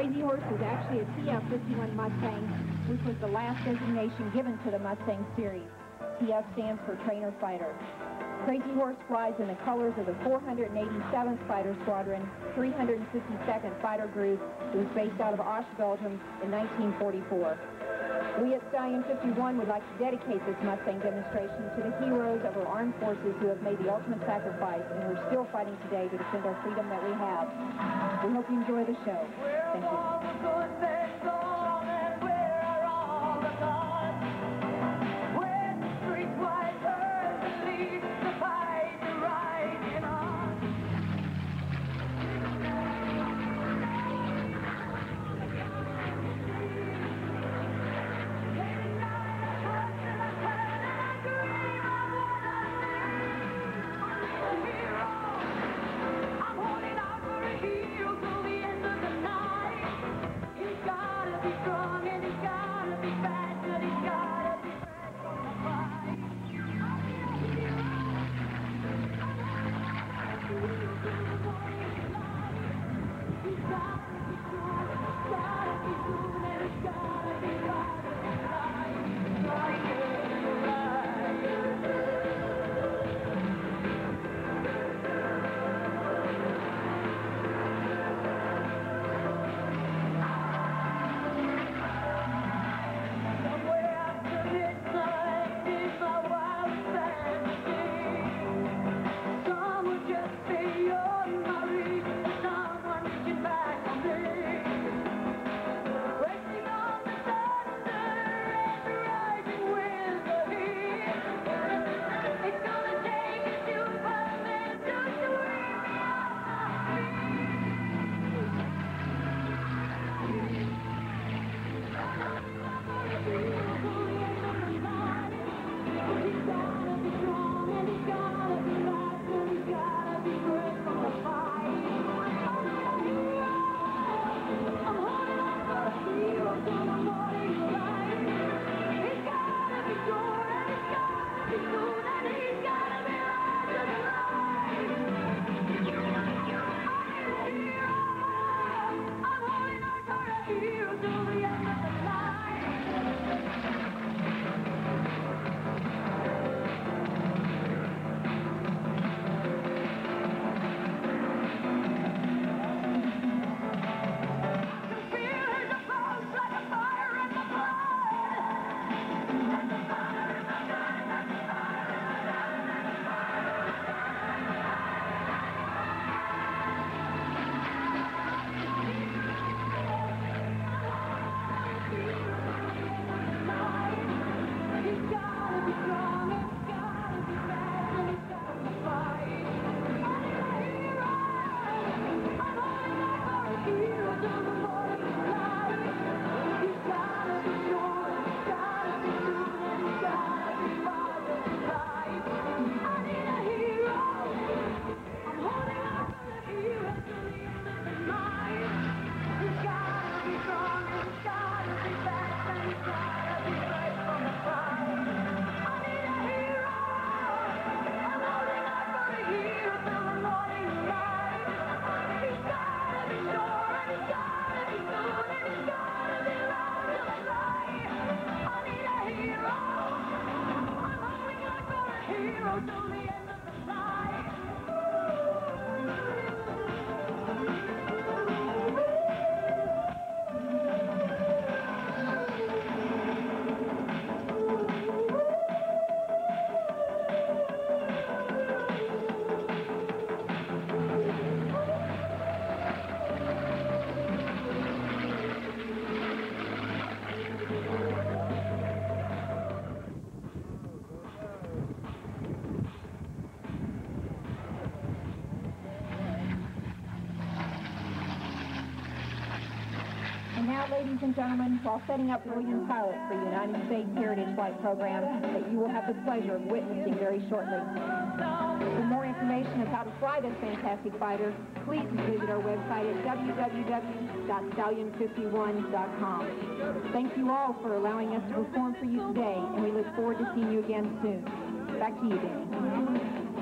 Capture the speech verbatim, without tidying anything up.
Crazy Horse is actually a T F fifty-one Mustang, which was the last designation given to the Mustang series. T F stands for Trainer Fighter. Crazy Horse flies in the colors of the four hundred eighty-seventh Fighter Squadron, three hundred fifty-second Fighter Group. It was based out of Osh, Belgium in nineteen forty-four. We at Stallion fifty-one would like to dedicate this Mustang demonstration to the heroes of our armed forces who have made the ultimate sacrifice and who are still fighting today to defend our freedom that we have. We hope you enjoy the show. Thank you. And now, ladies and gentlemen, while setting up William Pilot for the United States Heritage Flight Program that you will have the pleasure of witnessing very shortly. For more information of how to fly this fantastic fighter, please visit our website at w w w dot stallion fifty-one dot com. Thank you all for allowing us to perform for you today, and we look forward to seeing you again soon. Back to you, Danny.